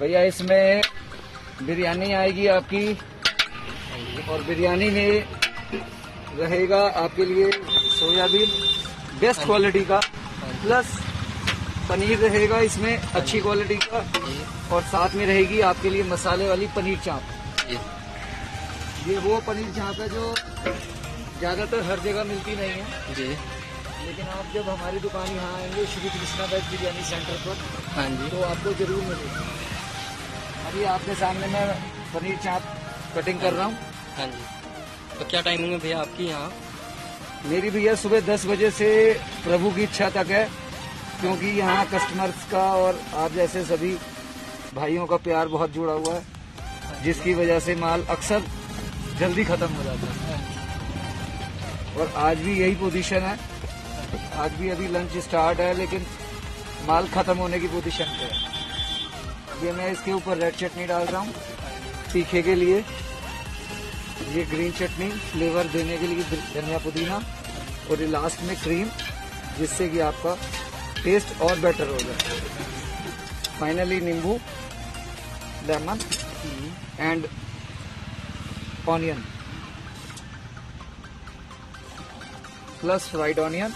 भैया इसमें बिरयानी आएगी आपकी, और बिरयानी में रहेगा आपके लिए सोयाबीन बेस्ट क्वालिटी का, प्लस पनीर रहेगा इसमें अच्छी क्वालिटी का, और साथ में रहेगी आपके लिए मसाले वाली पनीर चाप। ये वो पनीर चाप है जो ज्यादातर हर जगह मिलती नहीं है जी, लेकिन आप जब हमारी दुकान यहाँ आएंगे श्री कृष्णा वेज बिरयानी सेंटर पर, हाँ जी, तो आपको जरूर मिलेगी। अभी आपके सामने मैं पनीर चाप कटिंग कर रहा हूँ। हाँ जी, तो क्या टाइमिंग है भैया आपकी यहाँ? मेरी भैया सुबह 10 बजे से प्रभु की इच्छा तक है, क्योंकि यहाँ कस्टमर्स का और आप जैसे सभी भाइयों का प्यार बहुत जुड़ा हुआ है, जिसकी वजह से माल अक्सर जल्दी खत्म हो जाता है। और आज भी यही पोजीशन है, आज भी अभी लंच स्टार्ट है लेकिन माल खत्म होने की पोजीशन पे है। ये मैं इसके ऊपर रेड चटनी डाल रहा हूँ तीखे के लिए, ये ग्रीन चटनी फ्लेवर देने के लिए धनिया पुदीना, और ये लास्ट में क्रीम, जिससे कि आपका टेस्ट और बेटर हो जाए। फाइनली नींबू, lemon and onion, plus fried onion,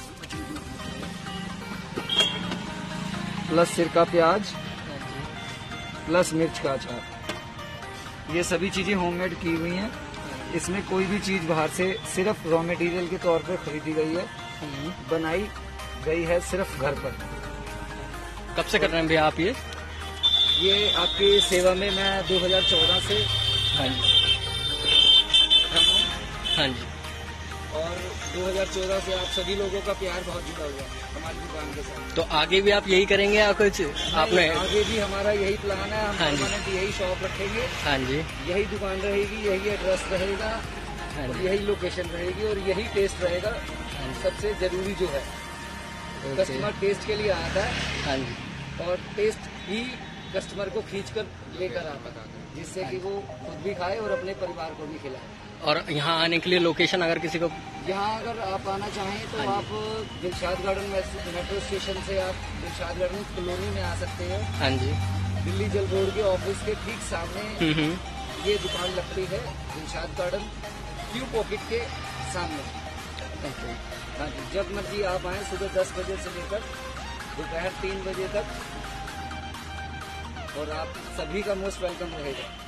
plus सिरका प्याज, प्लस मिर्च का अचार। ये सभी चीजें होममेड की हुई हैं, इसमें कोई भी चीज बाहर से सिर्फ रॉ मटेरियल के तौर पर खरीदी गई है, बनाई गई है सिर्फ घर पर। कब से कर रहे हैं भैया आप ये? ये आपकी सेवा में मैं 2014 से हाँ जी, हाँ जी, और 2014 से आप सभी लोगों का प्यार बहुत जुड़ा हुआ है हमारी दुकान के साथ। तो आगे भी आप यही करेंगे या कुछ आपने? आगे भी हमारा यही प्लान है, हम हाँ परमानेंट यही शॉप रखेंगे। हाँ जी, यही दुकान रहेगी, यही एड्रेस रहेगा, हाँ जी, यही लोकेशन रहेगी और यही टेस्ट रहेगा। हाँ, सबसे जरूरी जो है कस्टमर टेस्ट के लिए आता है। हाँ जी, और टेस्ट ही कस्टमर को खींच कर लेकर आता है, जिससे कि वो खुद भी खाए और अपने परिवार को भी खिलाए। और यहाँ आने के लिए लोकेशन अगर किसी को यहाँ अगर आप आना चाहें तो आप दिलशाद गार्डन मेट्रो स्टेशन से आप दिलशाद गार्डन कॉलोनी में आ सकते हैं। हाँ जी, दिल्ली जल रोड के ऑफिस के ठीक सामने ये दुकान लगती है, दिलशाद गार्डन क्यू पॉकेट के सामने। हाँ जी, जब मर्जी आप आए, सुबह 10 बजे से लेकर दोपहर 3 बजे तक, और आप सभी का मोस्ट वेलकम रहेगा।